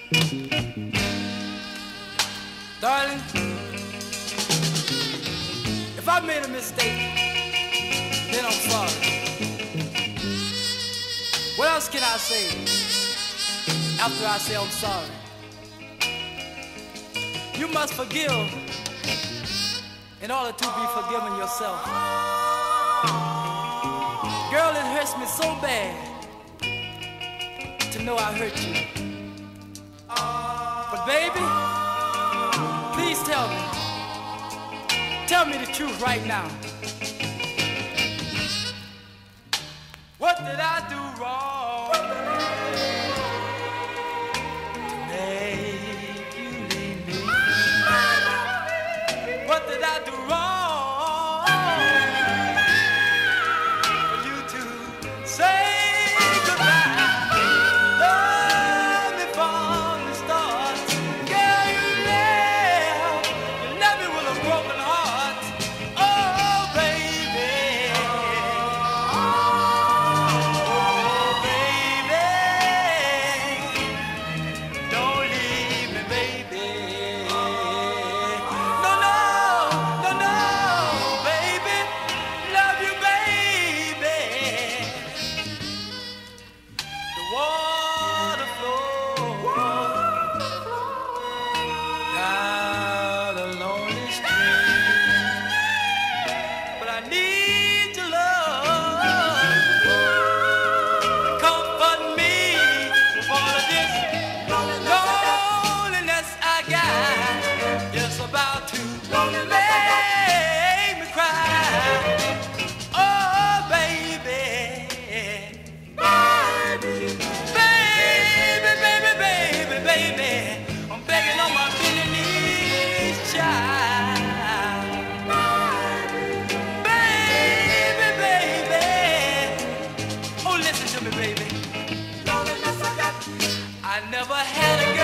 Darling, if I made a mistake, then I'm sorry. What else can I say after I say I'm sorry? You must forgive in order to be forgiven yourself. Girl, it hurts me so bad to know I hurt you. But baby, please tell me the truth right now. What did I do wrong to make you leave me? What did I do wrong for you to say goodbye? Love me from the start. Girl, you left me with a broken heart. Oh, baby. I never had a girl